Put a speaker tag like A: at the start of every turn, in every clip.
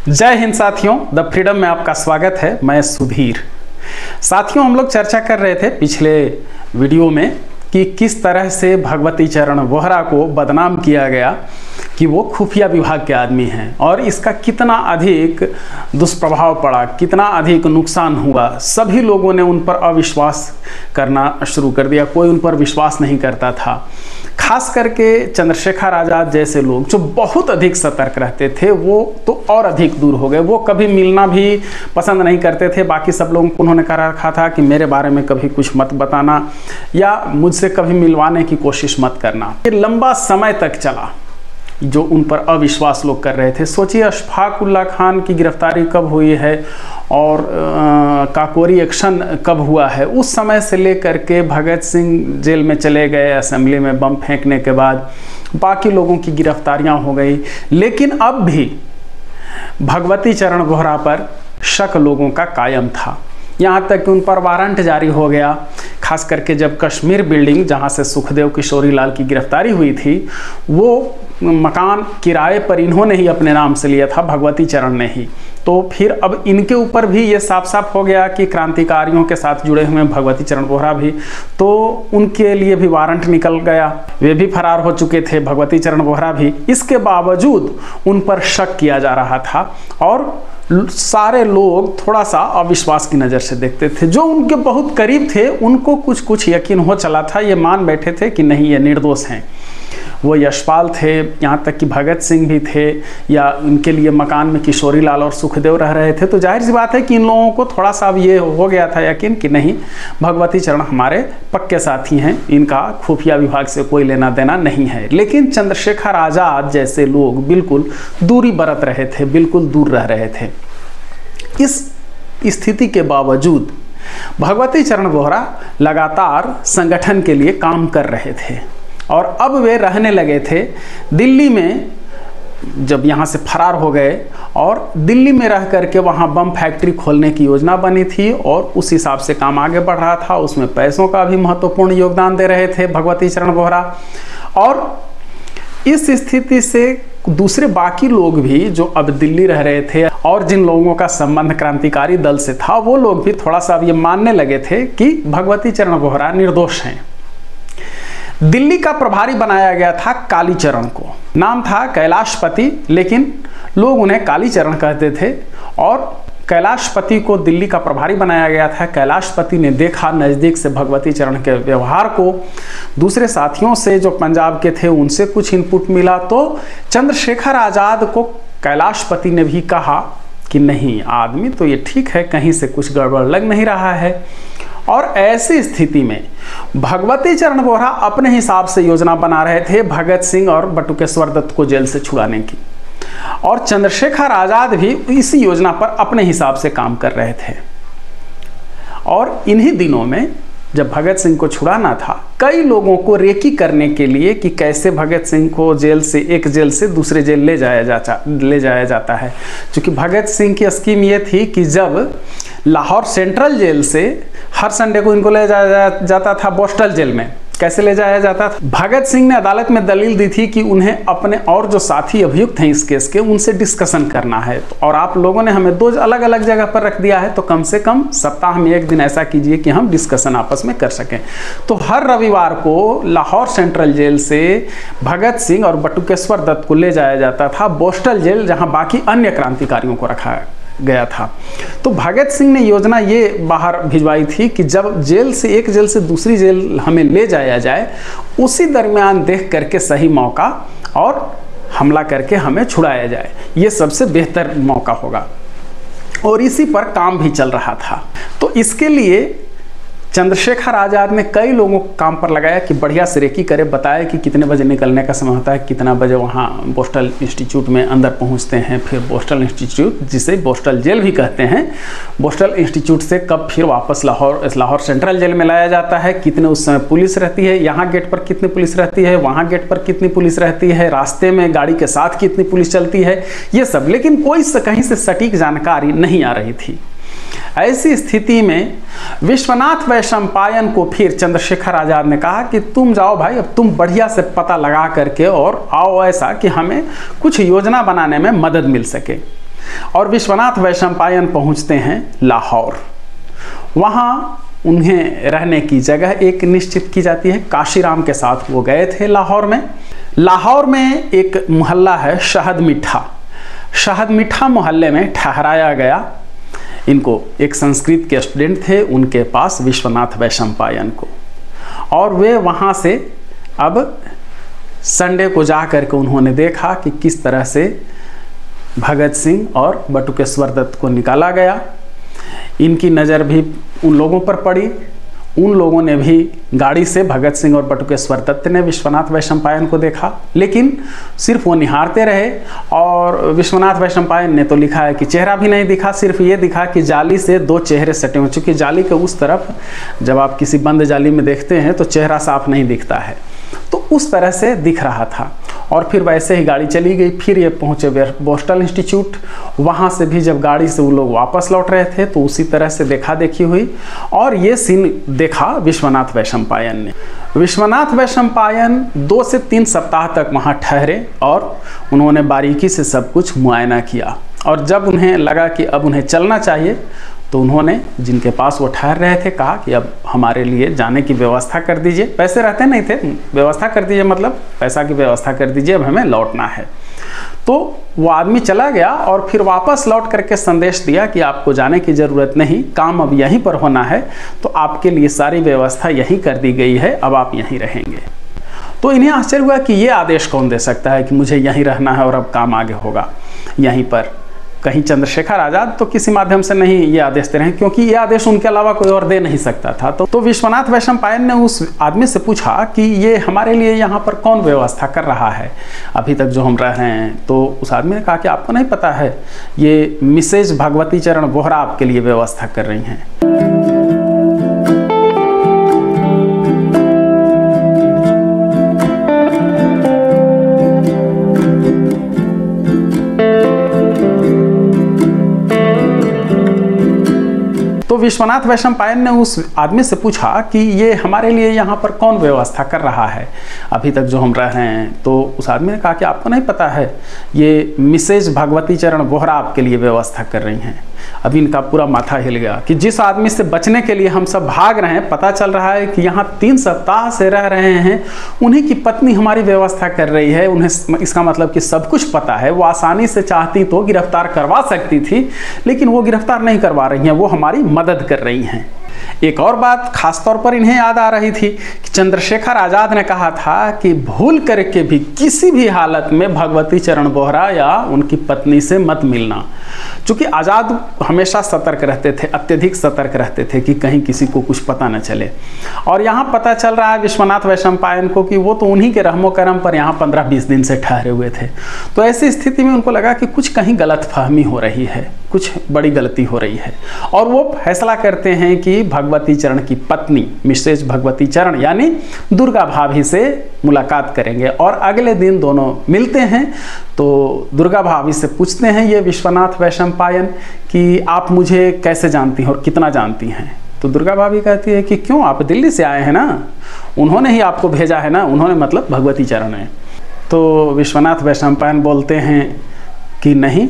A: जय हिंद साथियों, the freedom में आपका स्वागत है। मैं सुधीर। साथियों, हम लोग चर्चा कर रहे थे पिछले वीडियो में कि किस तरह से भगवती चरण वोहरा को बदनाम किया गया कि वो खुफिया विभाग के आदमी हैं और इसका कितना अधिक दुष्प्रभाव पड़ा, कितना अधिक नुकसान हुआ। सभी लोगों ने उन पर अविश्वास करना शुरू कर दिया, कोई उन पर विश्वास नहीं करता था। खास करके चंद्रशेखर आज़ाद जैसे लोग जो बहुत अधिक सतर्क रहते थे वो तो और अधिक दूर हो गए। वो कभी मिलना भी पसंद नहीं करते थे। बाकी सब लोगों को उन्होंने कह रखा था कि मेरे बारे में कभी कुछ मत बताना या मुझसे कभी मिलवाने की कोशिश मत करना। ये लंबा समय तक चला जो उन पर अविश्वास लोग कर रहे थे। सोचिए, अशफाक उल्लाह खान की गिरफ्तारी कब हुई है और काकोरी एक्शन कब हुआ है। उस समय से लेकर के भगत सिंह जेल में चले गए असेंबली में बम फेंकने के बाद, बाकी लोगों की गिरफ्तारियां हो गई, लेकिन अब भी भगवती चरण वोहरा पर शक लोगों का कायम था। यहाँ तक कि उन पर वारंट जारी हो गया। खास करके जब कश्मीर बिल्डिंग, जहाँ से सुखदेव किशोरी लाल की गिरफ्तारी हुई थी, वो मकान किराए पर इन्होंने ही अपने नाम से लिया था, भगवती चरण ने ही। तो फिर अब इनके ऊपर भी ये साफ साफ हो गया कि क्रांतिकारियों के साथ जुड़े हुए भगवती चरण वोहरा भी, तो उनके लिए भी वारंट निकल गया। वे भी फरार हो चुके थे, भगवती चरण वोहरा भी। इसके बावजूद उन पर शक किया जा रहा था और सारे लोग थोड़ा सा अविश्वास की नज़र से देखते थे। जो उनके बहुत करीब थे उनको कुछ कुछ यकीन हो चला था, ये मान बैठे थे कि नहीं, ये निर्दोष हैं। वो यशपाल थे, यहाँ तक कि भगत सिंह भी थे, या उनके लिए मकान में किशोरी लाल और सुखदेव रह रहे थे। तो जाहिर सी बात है कि इन लोगों को थोड़ा सा अब ये हो गया था यकीन कि नहीं, भगवती चरण हमारे पक्के साथी हैं, इनका खुफिया विभाग से कोई लेना देना नहीं है। लेकिन चंद्रशेखर आज़ाद जैसे लोग बिल्कुल दूरी बरत रहे थे, बिल्कुल दूर रह रहे थे। इस स्थिति के बावजूद भगवती चरण वोहरा लगातार संगठन के लिए काम कर रहे थे और अब वे रहने लगे थे दिल्ली में। जब यहाँ से फरार हो गए और दिल्ली में रह करके वहाँ बम फैक्ट्री खोलने की योजना बनी थी और उस हिसाब से काम आगे बढ़ रहा था। उसमें पैसों का भी महत्वपूर्ण योगदान दे रहे थे भगवती चरण वोहरा। और इस स्थिति से दूसरे बाकी लोग भी जो अब दिल्ली रह रहे थे और जिन लोगों का संबंध क्रांतिकारी दल से था, वो लोग भी थोड़ा सा अब ये मानने लगे थे कि भगवती चरण वोहरा निर्दोष हैं। दिल्ली का प्रभारी बनाया गया था कालीचरण को। नाम था कैलाशपति, लेकिन लोग उन्हें कालीचरण कहते थे। और कैलाशपति को दिल्ली का प्रभारी बनाया गया था। कैलाशपति ने देखा नज़दीक से भगवती चरण के व्यवहार को, दूसरे साथियों से जो पंजाब के थे उनसे कुछ इनपुट मिला। तो चंद्रशेखर आज़ाद को कैलाशपति ने भी कहा कि नहीं, आदमी तो ये ठीक है, कहीं से कुछ गड़बड़ लग नहीं रहा है। और ऐसी स्थिति में भगवती चरण वोहरा अपने हिसाब से योजना बना रहे थे भगत सिंह और बटुकेश्वर दत्त को जेल से छुड़ाने की, और चंद्रशेखर आज़ाद भी इसी योजना पर अपने हिसाब से काम कर रहे थे। और इन्हीं दिनों में जब भगत सिंह को छुड़ाना था, कई लोगों को रेकी करने के लिए कि कैसे भगत सिंह को जेल से, एक जेल से दूसरे जेल ले जाया जाता है। क्योंकि भगत सिंह की स्कीम ये थी कि जब लाहौर सेंट्रल जेल से हर संडे को इनको ले जाया जाता था बोस्टल जेल में। कैसे ले जाया जाता था? भगत सिंह ने अदालत में दलील दी थी कि उन्हें अपने और जो साथी अभियुक्त हैं इस केस के, उनसे डिस्कशन करना है। और आप लोगों ने हमें दो अलग अलग जगह पर रख दिया है, तो कम से कम सप्ताह में एक दिन ऐसा कीजिए कि हम डिस्कशन आपस में कर सकें। तो हर रविवार को लाहौर सेंट्रल जेल से भगत सिंह और बटुकेश्वर दत्त को ले जाया जाता था बोस्टल जेल, जहाँ बाकी अन्य क्रांतिकारियों को रखा गया था। तो भगत सिंह ने योजना ये बाहर भिजवाई थी कि जब जेल से, एक जेल से दूसरी जेल हमें ले जाया जाए, उसी दरमियान देख करके सही मौका और हमला करके हमें छुड़ाया जाए, ये सबसे बेहतर मौका होगा। और इसी पर काम भी चल रहा था। तो इसके लिए चंद्रशेखर आज़ाद ने कई लोगों को काम पर लगाया कि बढ़िया से रेकी करे, बताया कि कितने बजे निकलने का समय होता है, कितना बजे वहाँ बोस्टल इंस्टीट्यूट में अंदर पहुँचते हैं, फिर बोस्टल इंस्टीट्यूट, जिसे बोस्टल जेल भी कहते हैं, बोस्टल इंस्टीट्यूट से कब फिर वापस लाहौर सेंट्रल जेल में लाया जाता है, कितने उस समय पुलिस रहती है, यहाँ गेट पर कितनी पुलिस रहती है, वहाँ गेट पर कितनी पुलिस रहती है, रास्ते में गाड़ी के साथ कितनी पुलिस चलती है, ये सब। लेकिन कोई कहीं से सटीक जानकारी नहीं आ रही थी। ऐसी स्थिति में विश्वनाथ वैशंपायन को फिर चंद्रशेखर आज़ाद ने कहा कि तुम जाओ भाई, अब तुम बढ़िया से पता लगा करके और आओ, ऐसा कि हमें कुछ योजना बनाने में मदद मिल सके। और विश्वनाथ वैशंपायन पहुंचते हैं लाहौर। वहाँ उन्हें रहने की जगह एक निश्चित की जाती है। काशीराम के साथ वो गए थे लाहौर में। लाहौर में एक मोहल्ला है शहद मीठा। शहद मीठा मोहल्ले में ठहराया गया इनको। एक संस्कृत के स्टूडेंट थे उनके पास विश्वनाथ वैशंपायन को, और वे वहाँ से अब संडे को जा करके उन्होंने देखा कि किस तरह से भगत सिंह और बटुकेश्वर दत्त को निकाला गया। इनकी नज़र भी उन लोगों पर पड़ी। उन लोगों ने भी गाड़ी से भगत सिंह और बटुकेश्वर दत्त ने विश्वनाथ वैशंपायन को देखा, लेकिन सिर्फ वो निहारते रहे। और विश्वनाथ वैशंपायन ने तो लिखा है कि चेहरा भी नहीं दिखा, सिर्फ ये दिखा कि जाली से दो चेहरे सटे हुए। चूँकि जाली के उस तरफ जब आप किसी बंद जाली में देखते हैं तो चेहरा साफ नहीं दिखता है, तो उस तरह से दिख रहा था। और फिर वैसे ही गाड़ी चली गई। फिर ये पहुँचे बोस्टन इंस्टीट्यूट। वहाँ से भी जब गाड़ी से वो लोग वापस लौट रहे थे तो उसी तरह से देखा देखी हुई, और ये सीन देखा विश्वनाथ वैशंपायन ने। विश्वनाथ वैशंपायन 2 से 3 सप्ताह तक वहाँ ठहरे और उन्होंने बारीकी से सब कुछ मुआयना किया। और जब उन्हें लगा कि अब उन्हें चलना चाहिए तो उन्होंने जिनके पास वो ठहर रहे थे कहा कि अब हमारे लिए जाने की व्यवस्था कर दीजिए। पैसे रहते नहीं थे, व्यवस्था कर दीजिए, मतलब पैसा की व्यवस्था कर दीजिए, अब हमें लौटना है। तो वो आदमी चला गया और फिर वापस लौट करके संदेश दिया कि आपको जाने की ज़रूरत नहीं, काम अब यहीं पर होना है, तो आपके लिए सारी व्यवस्था यहीं कर दी गई है, अब आप यहीं रहेंगे। तो इन्हें आश्चर्य हुआ कि ये आदेश कौन दे सकता है कि मुझे यहीं रहना है और अब काम आगे होगा यहीं पर। कहीं चंद्रशेखर आज़ाद तो किसी माध्यम से नहीं ये आदेश दे रहे हैं, क्योंकि ये आदेश उनके अलावा कोई और दे नहीं सकता था। तो विश्वनाथ वैशंपायन ने उस आदमी से पूछा कि ये हमारे लिए यहाँ पर कौन व्यवस्था कर रहा है अभी तक जो हम रह रहे हैं। तो उस आदमी ने कहा कि आपको नहीं पता है, ये मिसेज भगवती चरण वोहरा आपके लिए व्यवस्था कर रही हैं। तो विश्वनाथ वैशंपायन ने उस आदमी से पूछा कि ये हमारे लिए यहाँ पर कौन व्यवस्था कर रहा है अभी तक जो हम रह रहे हैं। तो उस आदमी ने कहा कि आपको नहीं पता है, ये मिसेज भगवती चरण वोहरा आपके लिए व्यवस्था कर रही हैं। अभी इनका पूरा माथा हिल गया कि जिस आदमी से बचने के लिए हम सब भाग रहे हैं, पता चल रहा है कि यहाँ 3 सप्ताह से रह रहे हैं, उन्हीं की पत्नी हमारी व्यवस्था कर रही है। उन्हें इसका मतलब कि सब कुछ पता है। वो आसानी से चाहती तो गिरफ्तार करवा सकती थी, लेकिन वो गिरफ्तार नहीं करवा रही हैं, वो हमारी मदद कर रही हैं। एक और बात खास तौर पर इन्हें याद आ रही थी कि चंद्रशेखर आज़ाद ने कहा था कि भूल करके भी किसी भी हालत में भगवती चरण वोहरा या उनकी पत्नी से मत मिलना। चूँकि आज़ाद हमेशा सतर्क रहते थे, अत्यधिक सतर्क रहते थे कि कहीं किसी को कुछ पता न चले। और यहाँ पता चल रहा है विश्वनाथ वैशंपायन को कि वो तो उन्हीं के रहमो करम पर यहाँ 15-20 दिन से ठहरे हुए थे। तो ऐसी स्थिति में उनको लगा कि कुछ कहीं गलतफहमी हो रही है, कुछ बड़ी गलती हो रही है। और वो फैसला करते हैं कि भगवती चरण की पत्नी मिसेज भगवती चरण यानी दुर्गा भाभी से मुलाकात करेंगे। और अगले दिन दोनों मिलते हैं। तो दुर्गा भाभी से पूछते हैं ये विश्वनाथ वैशंपायन कि आप मुझे कैसे जानती हैं और कितना जानती हैं। तो दुर्गा भाभी कहती है कि क्यों, आप दिल्ली से आए हैं ना, उन्होंने ही आपको भेजा है ना, उन्होंने मतलब भगवती चरण है। तो विश्वनाथ वैशंपायन बोलते हैं कि नहीं,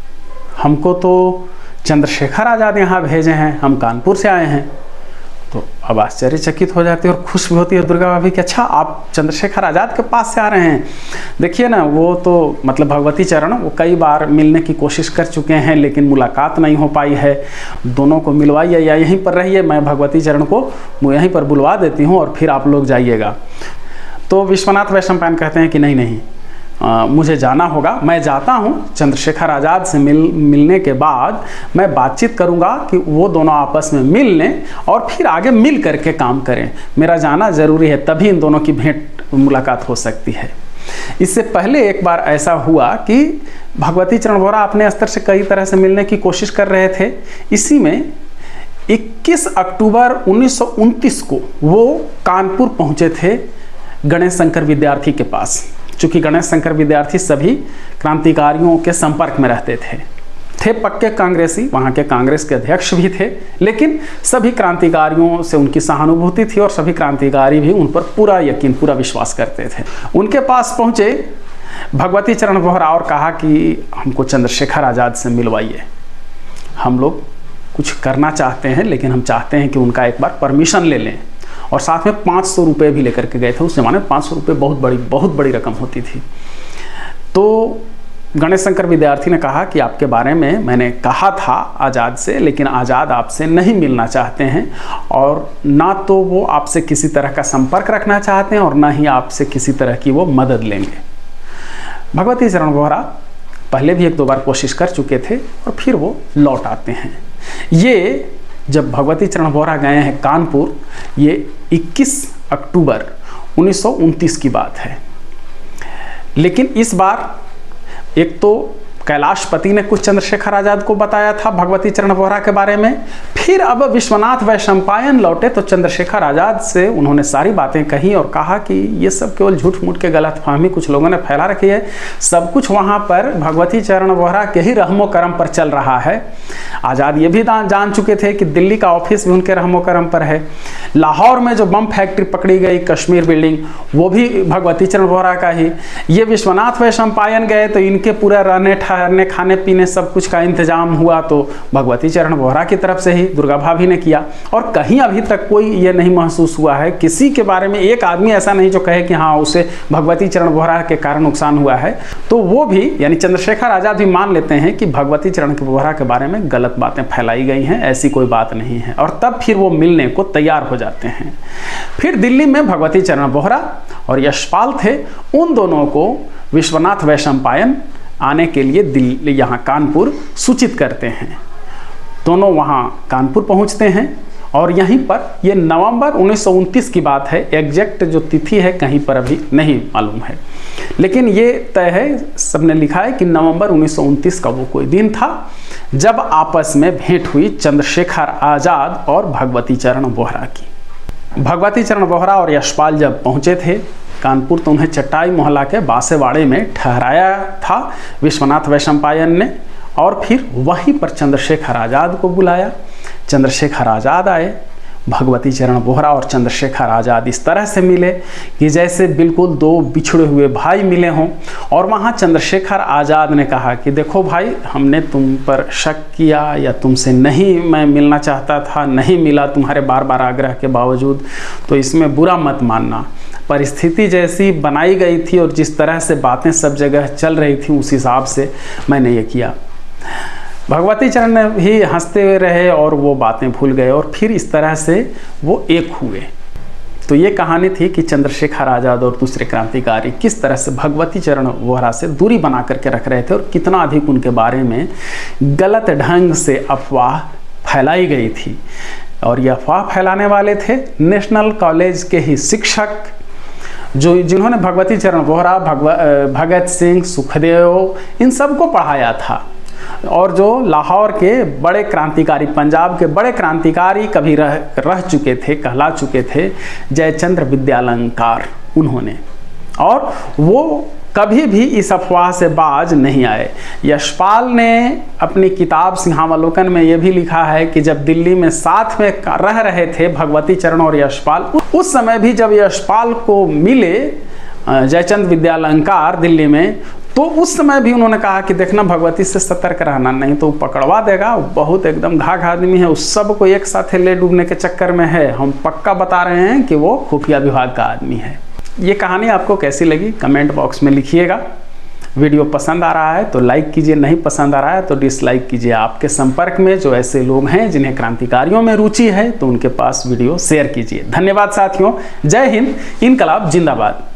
A: हमको तो चंद्रशेखर आज़ाद यहाँ भेजे हैं, हम कानपुर से आए हैं। तो अब आश्चर्यचकित हो जाती है और खुश भी होती है दुर्गा भाभी कि अच्छा आप चंद्रशेखर आज़ाद के पास से आ रहे हैं। देखिए ना, वो तो मतलब भगवती चरण वो कई बार मिलने की कोशिश कर चुके हैं, लेकिन मुलाकात नहीं हो पाई है। दोनों को मिलवाइए या यहीं पर रहिए, मैं भगवती चरण को यहीं पर बुलवा देती हूँ और फिर आप लोग जाइएगा। तो विश्वनाथ वैशंपायन कहते हैं कि नहीं नहीं, मुझे जाना होगा, मैं जाता हूँ। चंद्रशेखर आज़ाद से मिलने के बाद मैं बातचीत करूँगा कि वो दोनों आपस में मिल लें और फिर आगे मिल करके काम करें। मेरा जाना ज़रूरी है, तभी इन दोनों की भेंट मुलाकात हो सकती है। इससे पहले एक बार ऐसा हुआ कि भगवती चरण वोहरा अपने स्तर से कई तरह से मिलने की कोशिश कर रहे थे। इसी में 21 अक्टूबर 1929 को वो कानपुर पहुँचे थे गणेश शंकर विद्यार्थी के पास। चूँकि गणेश शंकर विद्यार्थी सभी क्रांतिकारियों के संपर्क में रहते थे पक्के कांग्रेसी, वहाँ के कांग्रेस के अध्यक्ष भी थे, लेकिन सभी क्रांतिकारियों से उनकी सहानुभूति थी और सभी क्रांतिकारी भी उन पर पूरा यकीन, पूरा विश्वास करते थे। उनके पास पहुँचे भगवती चरण वोहरा और कहा कि हमको चंद्रशेखर आज़ाद से मिलवाइए, हम लोग कुछ करना चाहते हैं, लेकिन हम चाहते हैं कि उनका एक बार परमिशन ले लें। और साथ में 500 रुपये भी लेकर के गए थे। उस ज़माने में 500 रुपये बहुत बड़ी रकम होती थी। तो गणेश शंकर विद्यार्थी ने कहा कि आपके बारे में मैंने कहा था आज़ाद से, लेकिन आज़ाद आपसे नहीं मिलना चाहते हैं, और ना तो वो आपसे किसी तरह का संपर्क रखना चाहते हैं और ना ही आपसे किसी तरह की वो मदद लेंगे। भगवती चरण वोहरा पहले भी 1-2 बार कोशिश कर चुके थे और फिर वो लौट आते हैं। ये जब भगवती चरण वोहरा गए हैं कानपुर, ये 21 अक्टूबर 1929 की बात है। लेकिन इस बार एक तो कैलाशपति ने कुछ चंद्रशेखर आज़ाद को बताया था भगवती चरण वोहरा के बारे में, फिर अब विश्वनाथ वैशंपायन लौटे तो चंद्रशेखर आज़ाद से उन्होंने सारी बातें कही और कहा कि ये सब केवल झूठ मूठ के गलतफहमी कुछ लोगों ने फैला रखी है, सब कुछ वहाँ पर भगवती चरण वोहरा के ही रहमो करम पर चल रहा है। आज़ाद ये भी जान चुके थे कि दिल्ली का ऑफिस भी उनके रहमो करम पर है, लाहौर में जो बम फैक्ट्री पकड़ी गई कश्मीर बिल्डिंग, वो भी भगवती चरण वोहरा का ही। ये विश्वनाथ वैशंपायन गए तो इनके पूरा रहने ठहरने खाने पीने सब कुछ का इंतजाम हुआ तो भगवती चरण वोहरा की तरफ से ही, दुर्गा भाभी ने किया। और कहीं अभी तक कोई ये नहीं महसूस हुआ है, किसी के बारे में एक आदमी ऐसा नहीं जो कहे कि हाँ उसे भगवती चरण वोहरा के कारण नुकसान हुआ है। तो वो भी यानी चंद्रशेखर आज़ाद भी मान लेते हैं कि भगवती चरण वोहरा के बारे में गलत बातें फैलाई गई हैं, ऐसी कोई बात नहीं है, और तब फिर वो मिलने को तैयार हो जाते हैं। फिर दिल्ली में भगवती चरण वोहरा और यशपाल थे, उन दोनों को विश्वनाथ वैशंपायन आने के लिए दिल्ली यहाँ कानपुर सूचित करते हैं। दोनों वहाँ कानपुर पहुँचते हैं और यहीं पर ये नवंबर 1929 की बात है, एग्जैक्ट जो तिथि है कहीं पर अभी नहीं मालूम है, लेकिन ये तय है, सबने लिखा है कि नवंबर 1929 का वो कोई दिन था जब आपस में भेंट हुई चंद्रशेखर आज़ाद और भगवती चरण वोहरा की। भगवती चरण वोहरा और यशपाल जब पहुँचे थे कानपुर तो उन्हें चट्टाई मोहल्ला के बासेवाड़े में ठहराया था विश्वनाथ वैशंपायन ने, और फिर वहीं पर चंद्रशेखर आज़ाद को बुलाया। चंद्रशेखर आज़ाद आए, भगवती चरण वोहरा और चंद्रशेखर आज़ाद इस तरह से मिले कि जैसे बिल्कुल 2 बिछड़े हुए भाई मिले हों। और वहाँ चंद्रशेखर आज़ाद ने कहा कि देखो भाई, हमने तुम पर शक किया या तुमसे नहीं मैं मिलना चाहता था, नहीं मिला तुम्हारे बार बार आग्रह के बावजूद, तो इसमें बुरा मत मानना। परिस्थिति जैसी बनाई गई थी और जिस तरह से बातें सब जगह चल रही थी उस हिसाब से मैंने ये किया। भगवती चरण भी हंसते हुए रहे और वो बातें भूल गए और फिर इस तरह से वो एक हुए। तो ये कहानी थी कि चंद्रशेखर आज़ाद और दूसरे क्रांतिकारी किस तरह से भगवती चरण वोहरा से दूरी बना करके रख रहे थे और कितना अधिक उनके बारे में गलत ढंग से अफवाह फैलाई गई थी। और ये अफवाह फैलाने वाले थे नेशनल कॉलेज के ही शिक्षक, जिन्होंने भगवती चरण वोहरा, भगत सिंह, सुखदेव इन सबको पढ़ाया था, और जो लाहौर के बड़े क्रांतिकारी, पंजाब के बड़े क्रांतिकारी कभी रह चुके थे, कहला चुके थे, जयचंद्र विद्यालंकार उन्होंने, और वो कभी भी इस अफवाह से बाज नहीं आए। यशपाल ने अपनी किताब सिंहावलोकन में यह भी लिखा है कि जब दिल्ली में साथ में रह रहे थे भगवती चरण और यशपाल, उस समय भी जब यशपाल को मिले जयचंद्र विद्यालंकार दिल्ली में, तो उस समय भी उन्होंने कहा कि देखना भगवती से सतर्क रहना, नहीं तो पकड़वा देगा, बहुत एकदम घाघ आदमी है, उस सब को एक साथ ले डूबने के चक्कर में है, हम पक्का बता रहे हैं कि वो खुफिया विभाग का आदमी है। ये कहानी आपको कैसी लगी कमेंट बॉक्स में लिखिएगा। वीडियो पसंद आ रहा है तो लाइक कीजिए, नहीं पसंद आ रहा है तो डिसलाइक कीजिए। आपके संपर्क में जो ऐसे लोग हैं जिन्हें क्रांतिकारियों में रुचि है तो उनके पास वीडियो शेयर कीजिए। धन्यवाद साथियों, जय हिंद, इनकलाब जिंदाबाद।